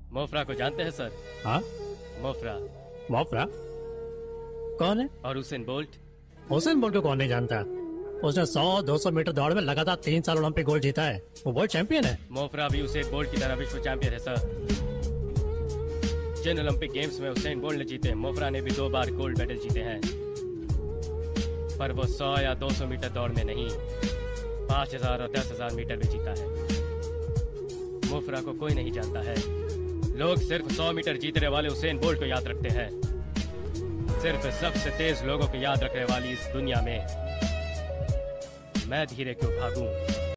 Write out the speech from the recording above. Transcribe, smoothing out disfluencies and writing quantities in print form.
मोफरा को जानते हैं सर? हाँ, मोफरा मोफरा कौन है? और हुसैन बोल्ट। हुसैन बोल्ट को कौन नहीं जानता? उसने 100-200 मीटर दौड़ में लगातार 3 साल ओलंपिक गोल्ड जीता है। वो वर्ल्ड चैंपियन है। मोफरा भी हुसैन बोल्ट की तरह विश्व चैंपियन है सर। जिन ओलंपिक गेम्स में हुसैन बोल्ट ने जीते, मोफरा ने भी 2 बार गोल्ड मेडल जीते हैं। पर वो 100 या 200 मीटर दौड़ में नहीं, 5000 और 10,000 मीटर में जीता है। मोफरा को कोई नहीं जानता है। लोग सिर्फ 100 मीटर जीतने वाले हुसैन बोल्ट को याद रखते हैं। सिर्फ सबसे तेज लोगों को याद रखने वाली इस दुनिया में मैं धीरे क्यों भागूं?